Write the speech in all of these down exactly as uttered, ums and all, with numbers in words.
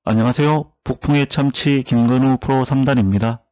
안녕하세요. 북풍의 참치 김근우 프로 삼 단입니다.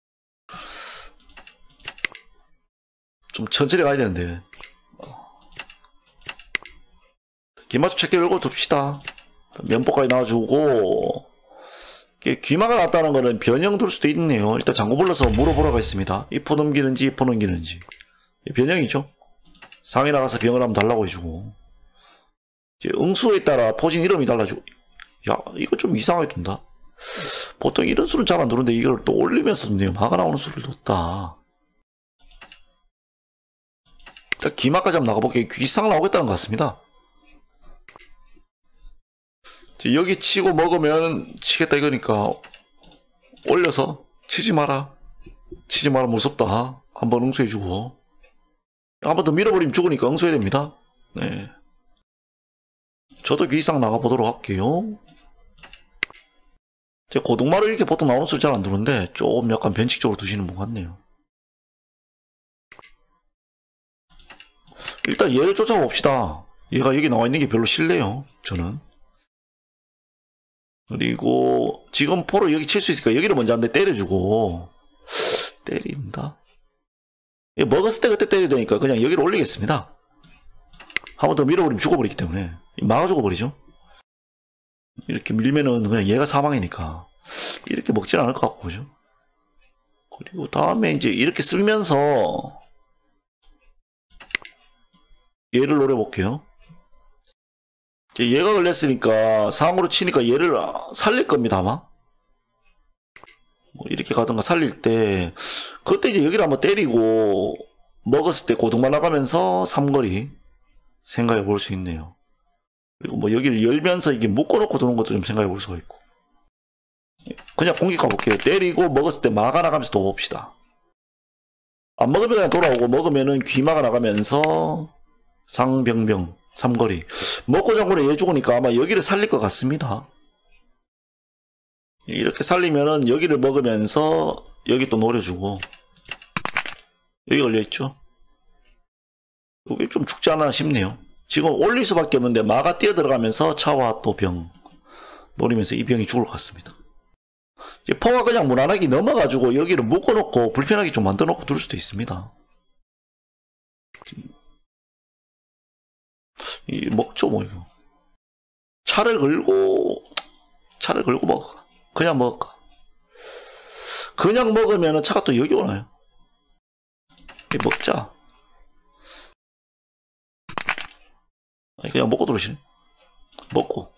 좀 천천히 가야 되는데. 기마초 체크 열고 둡시다. 면포까지 나와주고. 귀마가 났다는 거는 변형 둘 수도 있네요. 일단 장고 불러서 물어보러 가겠습니다. 이 포 넘기는지 이 포 넘기는지. 변형이죠. 상위 나가서 병을 한번 달라고 해주고. 이제 응수에 따라 포진 이름이 달라지고. 야, 이거 좀 이상하게 둔다. 보통 이런 수는 잘 안 두는데 이걸 또 올리면서 둔네요. 마가 나오는 수를 뒀다. 자, 기마까지 한번 나가볼게요. 귀상 나오겠다는 것 같습니다. 여기 치고 먹으면 치겠다 이거니까 올려서 치지 마라. 치지 마라 무섭다. 한번 응수해주고. 한 번 더 밀어버리면 죽으니까 응수해야 됩니다. 네. 저도 귀상 나가보도록 할게요. 제 고등마루 이렇게 보통 나오는 수를 잘 안 두는데 조금 약간 변칙적으로 두시는 분 같네요. 일단 얘를 쫓아봅시다. 얘가 여기 나와 있는 게 별로 싫네요. 저는. 그리고 지금 포를 여기 칠 수 있으니까 여기를 먼저 한 대 때려주고. 때린다. 얘 먹었을 때 그때 때려야 되니까 그냥 여기를 올리겠습니다. 한 번 더 밀어버리면 죽어버리기 때문에 막아 죽어버리죠. 이렇게 밀면은 그냥 얘가 사망이니까 이렇게 먹질 않을 것 같고, 그죠? 그리고 다음에 이제 이렇게 쓰면서 얘를 노려볼게요. 얘가 걸렸으니까 상으로 치니까 얘를 살릴 겁니다, 아마. 뭐 이렇게 가든가 살릴 때 그때 이제 여기를 한번 때리고 먹었을 때 고등만 나가면서 삼거리 생각해 볼 수 있네요. 그리고 뭐 여기를 열면서 이게 묶어놓고 두는 것도 좀 생각해 볼 수가 있고. 그냥 공격 가볼게요. 때리고 먹었을 때 마가 나가면서 또 봅시다. 안 먹으면 그냥 돌아오고 먹으면은 귀마가 나가면서 상병병 삼거리. 먹고 장군에 얘 죽으니까 아마 여기를 살릴 것 같습니다. 이렇게 살리면은 여기를 먹으면서 여기 또 노려주고. 여기 걸려있죠. 여기 좀 죽지 않아 싶네요. 지금 올릴 수밖에 없는데 마가 뛰어들어가면서 차와 또 병 노리면서 이 병이 죽을 것 같습니다. 이제 포가 그냥 무난하게 넘어가지고 여기를 묶어놓고 불편하게 좀 만들어놓고 둘 수도 있습니다. 이 먹죠 뭐 이거. 차를 걸고 차를 걸고 먹을까? 그냥 먹을까? 그냥 먹으면 차가 또 여기 오나요? 먹자. 아니 그냥 먹고 들어오시네. 먹고.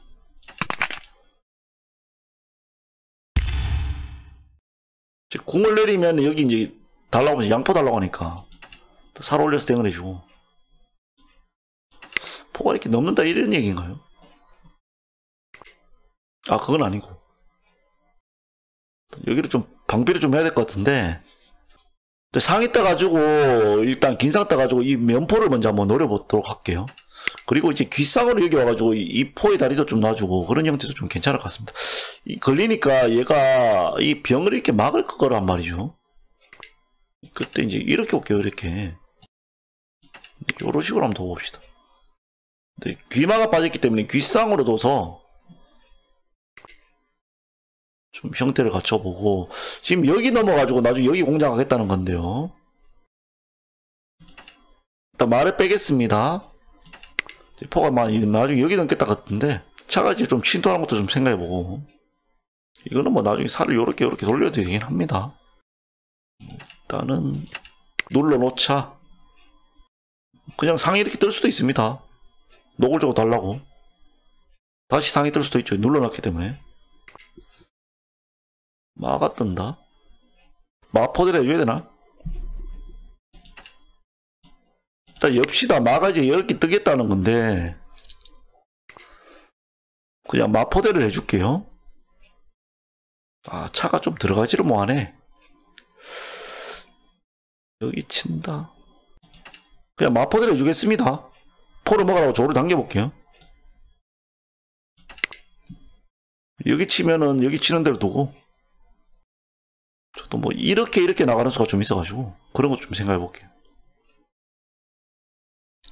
공을 내리면 여기 이제 달라고 하면서 양포 달라고 하니까 또 살 올려서 땡을 해주고. 포가 이렇게 넘는다 이런 얘기인가요? 아 그건 아니고 여기를 좀 방비를 좀 해야 될 것 같은데 상이 떠가지고 일단 긴상 떠가지고 이 면포를 먼저 한번 노려보도록 할게요. 그리고 이제 귓상으로 여기 와가지고 이 포의 다리도 좀 놔주고 그런 형태도 좀 괜찮을 것 같습니다. 이 걸리니까 얘가 이 병을 이렇게 막을 거란 말이죠. 그때 이제 이렇게 올게요. 이렇게 이런 식으로 한번 더 봅시다. 근데 귀마가 빠졌기 때문에 귓상으로 둬서 좀 형태를 갖춰보고. 지금 여기 넘어가지고 나중에 여기 공장 하겠다는 건데요. 일단 말을 빼겠습니다. 포가 많이 나중에 여기 넘겠다 같은데 차가 이제 좀 침투하는 것도 좀 생각해보고. 이거는 뭐 나중에 살을 요렇게 요렇게 돌려도 되긴 합니다. 일단은 눌러놓자. 그냥 상이 이렇게 뜰 수도 있습니다. 노골적으로 달라고. 다시 상이 뜰 수도 있죠. 눌러놨기 때문에. 마가 뜬다. 마포대를 해줘야 되나? 일단 엽시다. 마가 이제 이렇게 뜨겠다는 건데 그냥 마포대를 해줄게요. 아 차가 좀 들어가지를 뭐하네. 여기 친다. 그냥 마포대를 해주겠습니다. 포를 먹으라고 조를 당겨볼게요. 여기 치면은 여기 치는 대로 두고. 저도 뭐 이렇게 이렇게 나가는 수가 좀 있어가지고 그런 것 좀 생각해볼게요.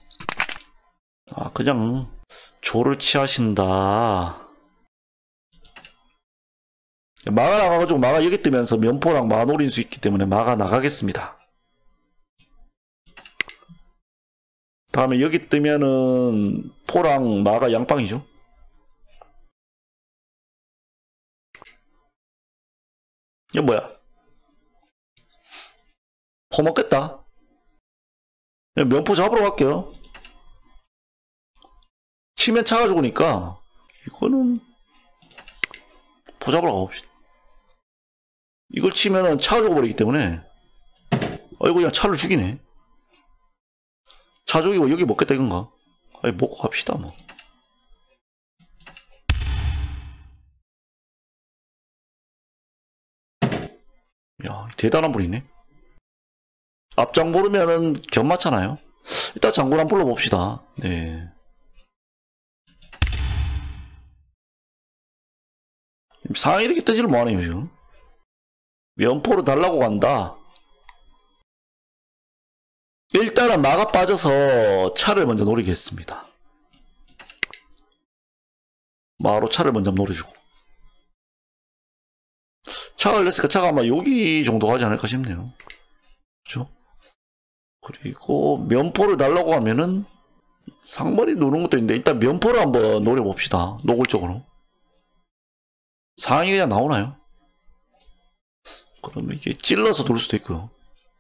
아 그냥 조를 취하신다. 마가 나가가지고 마가 여기 뜨면서 면포랑 마 노릴 수 있기 때문에 마가 나가겠습니다. 다음에 여기 뜨면은 포랑 마가 양빵이죠. 이게 뭐야? 포 먹겠다. 면포 잡으러 갈게요. 치면 차가 죽으니까 이거는 포 잡으러 가봅시다. 이걸 치면은 차가 죽어버리기 때문에 아이고 그냥 차를 죽이네. 차 죽이고 여기 먹겠다 이건가? 아니 먹고 갑시다 뭐. 야 대단한 분이네. 앞장 모르면은 견맞잖아요. 일단 장군 한번 불러봅시다. 네. 상황이 이렇게 뜨지를 뭐하네요 지금. 면포로 달라고 간다. 일단은 마가 빠져서 차를 먼저 노리겠습니다. 마로 차를 먼저 노려주고. 차가 열렸으니까 차가 아마 여기 정도 가지 않을까 싶네요. 그렇죠? 그리고 면포를 달라고 하면은 상머리 누르는 것도 있는데 일단 면포를 한번 노려봅시다. 노골적으로. 상황이 그냥 나오나요? 그러면 이게 찔러서 돌 수도 있고요.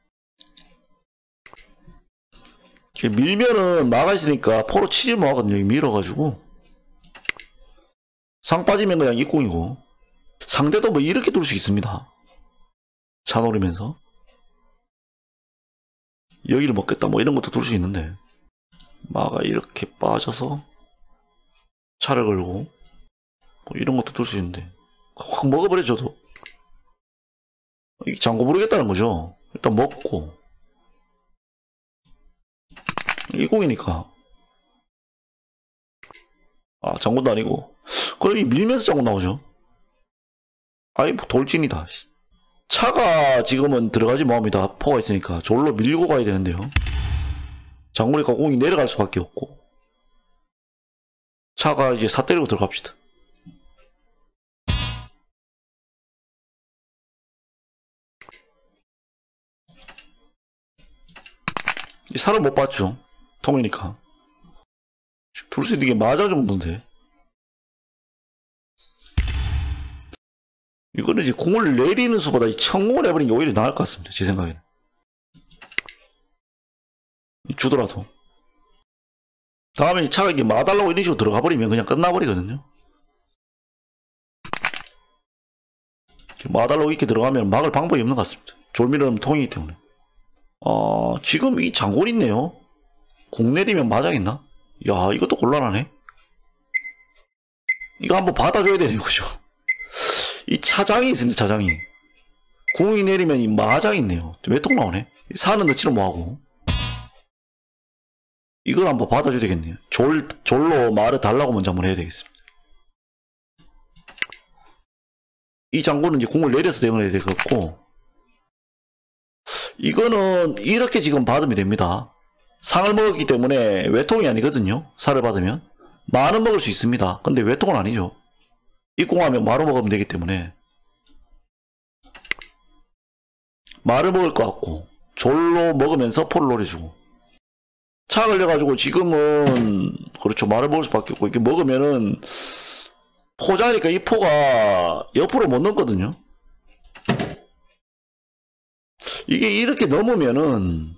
이게 밀면은 마가 있으니까 포로 치질 못하거든요. 밀어가지고. 상 빠지면 그냥 입공이고. 상대도 뭐 이렇게 돌 수 있습니다. 차 노리면서. 여기를 먹겠다 뭐 이런 것도 돌 수 있는데. 마가 이렇게 빠져서 차를 걸고 뭐 이런 것도 돌 수 있는데. 확 먹어버려 줘도. 이게 장고 부르겠다는 거죠. 일단 먹고. 이공이니까. 아 장군도 아니고. 그럼 이 밀면서 장군 나오죠. 아이 뭐 돌진이다. 차가 지금은 들어가지 뭐합니다. 포가 있으니까 졸로 밀고 가야 되는데요. 장군이니까 공이 내려갈 수밖에 없고. 차가 이제 사 때리고 들어갑시다. 이 살을 못 봤죠. 통이니까. 둘 수 있는 게 마자 정도인데. 이거는 이제 공을 내리는 수보다 이 천공을 해버리는 게 오히려 나을 것 같습니다. 제 생각에는. 주더라도. 다음에 차가 이게 마달라고 이런 식으로 들어가 버리면 그냥 끝나버리거든요. 마달라고 이렇게 들어가면 막을 방법이 없는 것 같습니다. 졸미르는 통이기 때문에. 어, 지금 이 장골 있네요. 공 내리면 마장있나? 야, 이것도 곤란하네. 이거 한번 받아줘야 되네요, 그죠? 이 차장이 있습니다, 차장이. 공이 내리면 이 마장이 있네요. 외통 나오네. 사는 넣지는 뭐하고. 이걸 한번 받아줘야 되겠네요. 졸, 졸로 말을 달라고 먼저 한번 해야 되겠습니다. 이 장군은 이제 공을 내려서 대응을 해야 되겠고. 이거는 이렇게 지금 받으면 됩니다. 상을 먹었기 때문에 외통이 아니거든요. 살을 받으면. 마는 먹을 수 있습니다. 근데 외통은 아니죠. 입공하면 마로 먹으면 되기 때문에. 마를 먹을 것 같고 졸로 먹으면서 포를 노려주고. 차 걸려가지고 지금은 그렇죠. 마를 먹을 수밖에 없고 이렇게 먹으면은 포자니까 이 포가 옆으로 못 넘거든요. 이게 이렇게 넘으면은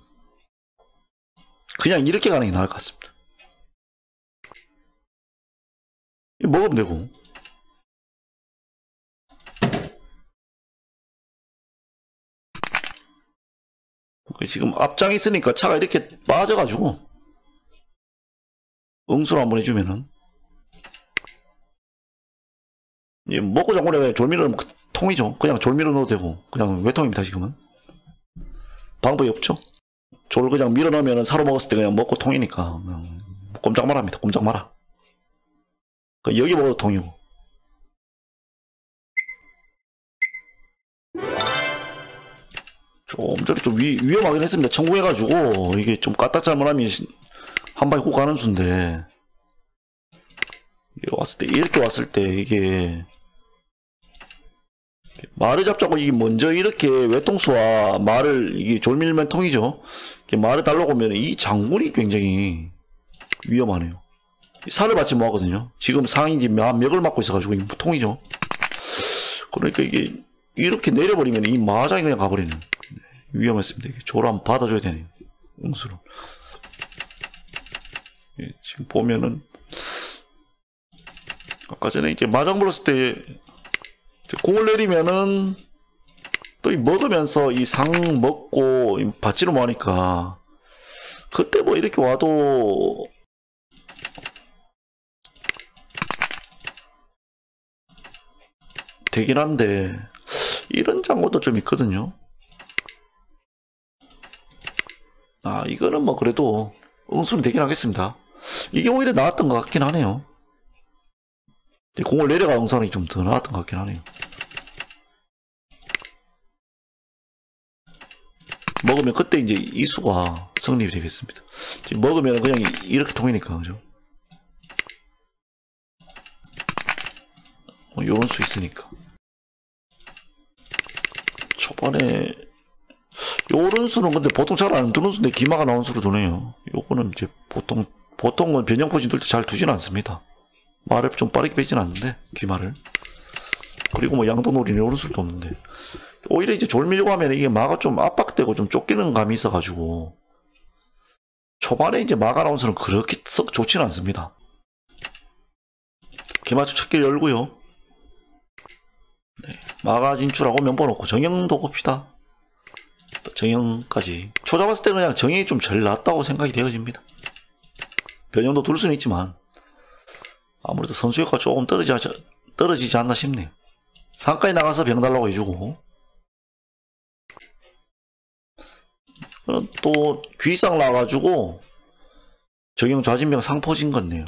그냥 이렇게 가는 게 나을 것 같습니다. 먹으면 되고. 지금 앞장이 있으니까 차가 이렇게 빠져가지고 응수를 한번 해주면은 먹고 장군에 졸미르는 통이죠. 그냥 졸미르 넣어도 되고 그냥 외통입니다. 지금은 방법이 없죠. 졸 그냥 밀어 넣으면 사로 먹었을 때 그냥 먹고 통이니까 꼼짝 말합니다. 꼼짝 마라. 여기 먹어도 통이고. 좀 저기 좀 위, 위험하긴 했습니다. 청구해가지고 이게 좀 까딱 잘못하면 한 방에 훅 가는 수인데 이게 왔을 때 이렇게 왔을 때 이게 말을 잡자고 이게 먼저 이렇게 외통수와 말을 이게 졸밀면 통이죠. 이렇게 말을 달라고 하면 이 장군이 굉장히 위험하네요. 살을 받지 뭐하거든요. 지금 상이 이제 맥을 맞고 있어가지고 이 통이죠. 그러니까 이게 이렇게 내려버리면 이 마장이 그냥 가버리는 위험했습니다. 이게 조를 한번 받아줘야 되네요. 응수를. 예, 지금 보면은 아까 전에 이제 마장 불었을 때 공을 내리면은 또 이 먹으면서 이 상 먹고 받지를 못하니까 그때 뭐 이렇게 와도 되긴 한데 이런 장고도 좀 있거든요. 아 이거는 뭐 그래도 응수는 되긴 하겠습니다. 이게 오히려 나았던 것 같긴 하네요. 공을 내려가 응수하는 게 좀 더 나았던 것 같긴 하네요. 먹으면 그때 이제 이수가 성립이 되겠습니다. 지금 먹으면 그냥 이렇게 통이니까 그죠? 뭐 요런 수 있으니까. 초반에 요런 수는 근데 보통 잘 안 두는 수인데 기마가 나온 수로 두네요. 요거는 이제 보통 보통은 변형포진 둘 때 잘 두진 않습니다. 말을 좀 빠르게 빼진 않는데 기마를. 그리고 뭐 양도놀이 요런 수도 없는데 오히려 이제 졸밀고 하면 이게 마가 좀 압박되고 좀 쫓기는 감이 있어가지고 초반에 이제 마가 나온 수는 그렇게 썩 좋지는 않습니다. 기마주 첫길 열고요. 네, 마가 진출하고 면보 놓고 정형도 봅시다. 정형까지 초 잡았을 때는 그냥 정형이 좀 제일 낫다고 생각이 되어집니다. 변형도 둘 수는 있지만 아무래도 선수 효과가 조금 떨어지지, 떨어지지 않나 싶네요. 상까지 나가서 병 달라고 해주고 또 귀상 나와가지고 정형 좌진병 상포진 것네요.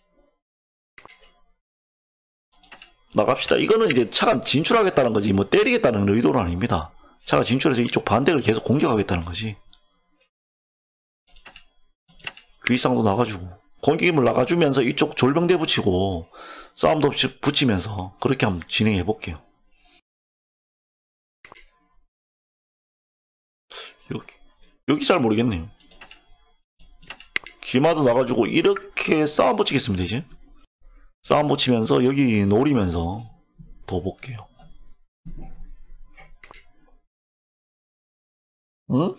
나갑시다. 이거는 이제 차가 진출하겠다는 거지 뭐 때리겠다는 의도는 아닙니다. 차가 진출해서 이쪽 반대를 계속 공격하겠다는 거지. 귀상도 나가주고 공격임을 나가주면서 이쪽 졸병대 붙이고 싸움도 붙이면서 그렇게 한번 진행해 볼게요. 여기 여기 잘 모르겠네요. 기마도 나가지고 이렇게 싸움 붙이겠습니다. 이제 싸움 붙이면서 여기 노리면서 더 볼게요. 응?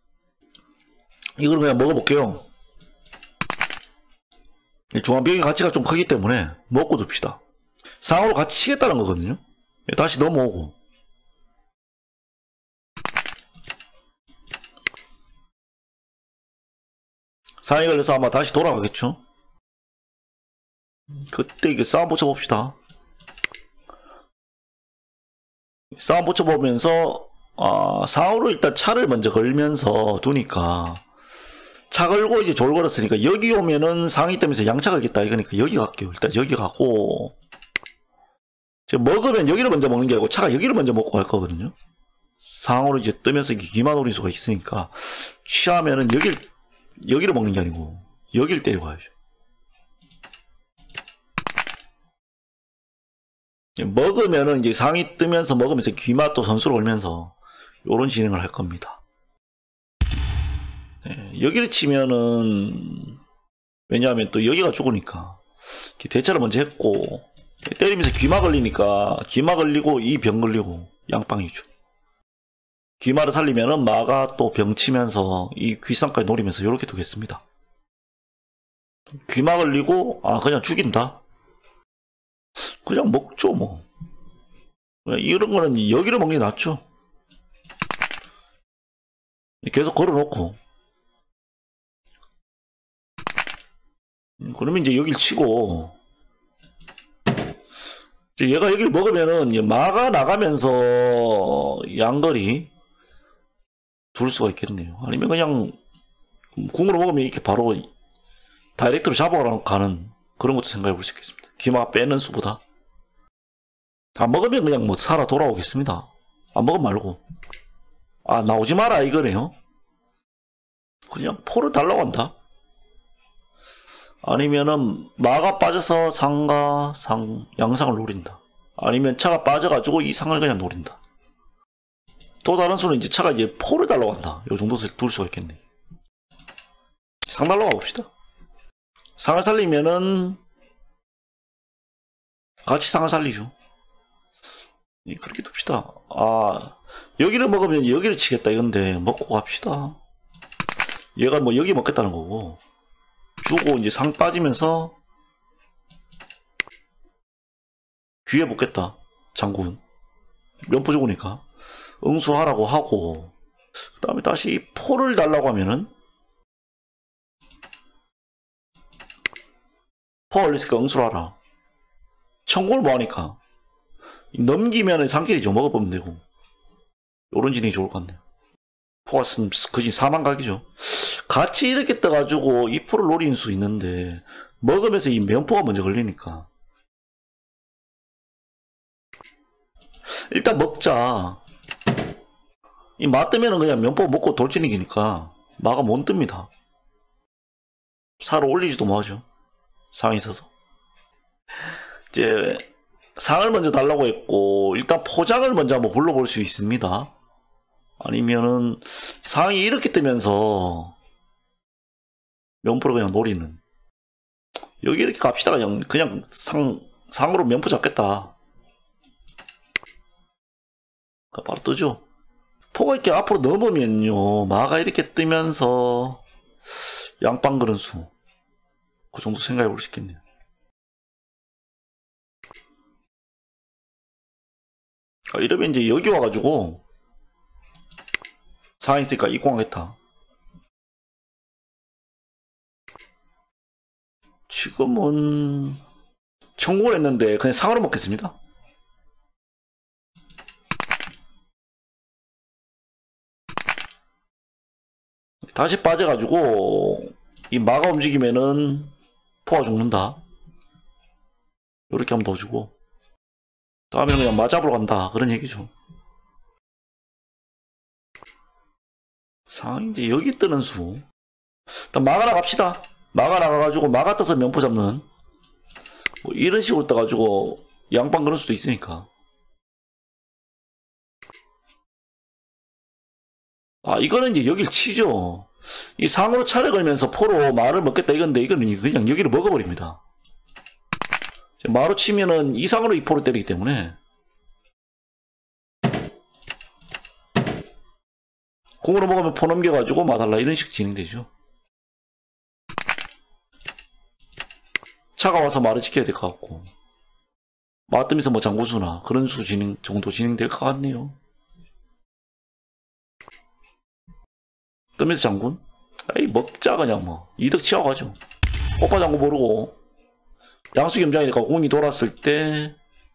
이걸 그냥 먹어볼게요. 중앙병의 가치가 좀 크기 때문에 먹고 둡시다. 상으로 같이 치겠다는 거거든요. 다시 넘어오고 상이 걸려서 아마 다시 돌아가겠죠. 그때 이게 싸움 붙여봅시다. 싸움 붙여보면서 아, 상으로 일단 차를 먼저 걸면서 두니까 차 걸고 이제 졸 걸었으니까 여기 오면은 상이 때문에 양차 걸겠다 이거니까 여기 갈게요. 일단 여기 가고 제가 먹으면 여기를 먼저 먹는 게 아니고 차가 여기를 먼저 먹고 갈 거거든요. 상으로 이제 뜨면서 기마 노릴 수가 있으니까 취하면은 여기를 여기를 먹는 게 아니고 여기를 때리고 가야죠. 먹으면은 이제 상이 뜨면서 먹으면서 귀마 또 선수를 걸면서 요런 진행을 할 겁니다. 네, 여기를 치면은 왜냐하면 또 여기가 죽으니까 대차를 먼저 했고 때리면서 귀마 걸리니까 귀마 걸리고 이 병 걸리고 양빵이죠. 귀마를 살리면은 마가 또 병 치면서 이 귀상까지 노리면서 이렇게 두겠습니다. 귀마 걸리고 아 그냥 죽인다. 그냥 먹죠 뭐. 이런 거는 여기를 먹는 게 낫죠. 계속 걸어놓고 그러면 이제 여길 치고 이제 얘가 여기를 먹으면은 마가 나가면서 양거리 둘 수가 있겠네요. 아니면 그냥 궁으로 먹으면 이렇게 바로 다이렉트로 잡아가는 그런 것도 생각해 볼 수 있겠습니다. 기마 빼는 수보다 안 먹으면 그냥 뭐 살아 돌아오겠습니다. 안 먹으면 말고 아 나오지 마라 이거네요. 그냥 포를 달라고 한다. 아니면은 마가 빠져서 상과 상 양상을 노린다. 아니면 차가 빠져가지고 이 상을 그냥 노린다. 또 다른 수는 이제 차가 이제 포를 달라고 한다. 요 정도 둘 수가 있겠네. 상 달라고 봅시다. 상을 살리면은 같이 상을 살리죠. 그렇게 둡시다. 아, 여기를 먹으면 여기를 치겠다 이건데 먹고 갑시다. 얘가 뭐 여기 먹겠다는 거고 주고 이제 상 빠지면서 귀에 먹겠다. 장군 면포 죽으니까 응수하라고 하고, 그 다음에 다시 포를 달라고 하면은 포 올렸으니까 응수를 하라. 청구를 뭐하니까 넘기면은 상길이죠. 먹어보면 되고. 요런 진행이 좋을 것 같네요. 포가 쓰면 거진 사만 각이죠. 같이 이렇게 떠가지고 이 포를 노리는 수 있는데 먹으면서 이 면포가 먼저 걸리니까 일단 먹자. 이 맞으면은 그냥 면포 먹고 돌진이기니까 마가 못 뜹니다. 사로 올리지도 뭐하죠. 상이 있어서. 이제 상을 먼저 달라고 했고, 일단 포장을 먼저 한번 불러볼 수 있습니다. 아니면은 상이 이렇게 뜨면서 면포를 그냥 노리는. 여기 이렇게 갑시다. 그냥 그냥 상 상으로 면포 잡겠다. 바로 뜨죠. 포가 이렇게 앞으로 넘으면요, 마가 이렇게 뜨면서 양빵 그런 수. 그 정도 생각해 볼 수 있겠네요. 아, 이러면 이제 여기 와가지고 상이 있으니까 이공하겠다. 지금은 청구를 했는데 그냥 상으로 먹겠습니다. 다시 빠져가지고 이 마가 움직이면은 포가 죽는다. 요렇게 한번 더 주고 다음에는 그냥 마 잡으러 간다 그런 얘기죠. 상이 이제 여기 뜨는 수. 일단 마가 나갑시다. 마가 나가가지고 마가 떠서 면포 잡는 뭐 이런 식으로 떠가지고 양빵 그럴 수도 있으니까. 아, 이거는 이제 여길 치죠. 이 상으로 차를 걸면서 포로 마를 먹겠다 이건데 이거는 그냥 여기를 먹어버립니다. 마로 치면은 이 상으로 이 포를 때리기 때문에 공으로 먹으면 포 넘겨가지고 마달라 이런 식 진행되죠. 차가 와서 마를 지켜야 될 것 같고, 마 뜨면서 뭐 장구수나 그런 수 진행 정도 진행될 것 같네요. 뜨면서 장군? 에이, 먹자 그냥 뭐 이득 취하가죠. 오빠 장군 모르고 양수겸장이니까 공이 돌았을 때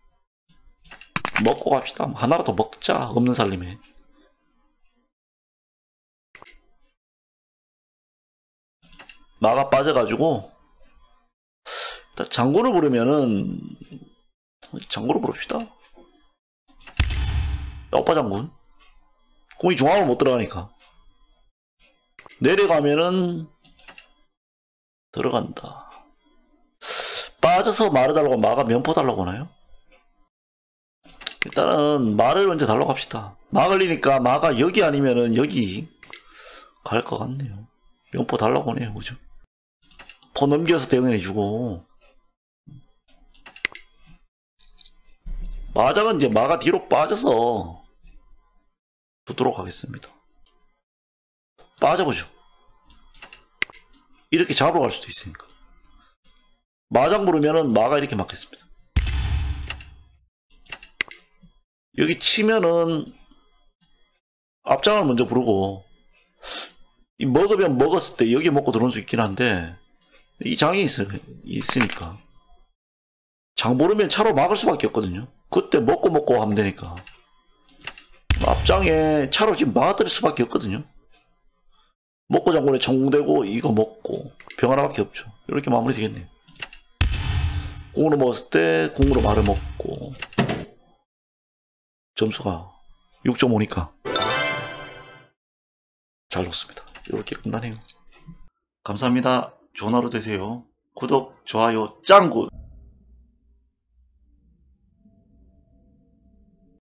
먹고 갑시다. 하나라도 먹자. 없는 살림에. 마가 빠져가지고 일단 장군을 부르면은 장군을 부릅시다. 오빠 장군. 공이 중앙으로 못 들어가니까 내려가면은 들어간다. 빠져서 말을 달라고 마가 면포 달라고 하나요? 일단은 말을 먼저 달라고 합시다. 마 걸리니까 마가 여기 아니면은 여기 갈 것 같네요. 면포 달라고 하네요. 그죠? 포 넘겨서 대응해주고, 마장은 이제 마가 뒤로 빠져서 두도록 하겠습니다. 빠져보죠. 이렇게 잡으러 갈 수도 있으니까. 마장 부르면은 마가 이렇게 맞겠습니다. 여기 치면은 앞장을 먼저 부르고, 이 먹으면 먹었을 때 여기 먹고 들어올 수 있긴 한데 이 장이 있, 있으니까 장 부르면 차로 막을 수밖에 없거든요. 그때 먹고 먹고 하면 되니까 앞장에 차로 지금 막아뜨릴 수밖에 없거든요. 먹고 장군에 전공되고 이거 먹고 병 하나밖에 없죠. 이렇게 마무리 되겠네요. 공으로 먹었을 때 공으로 말을 먹고 점수가 육 점 오니까 잘 좋습니다. 이렇게 끝나네요. 감사합니다. 좋은 하루 되세요. 구독, 좋아요, 짱굿!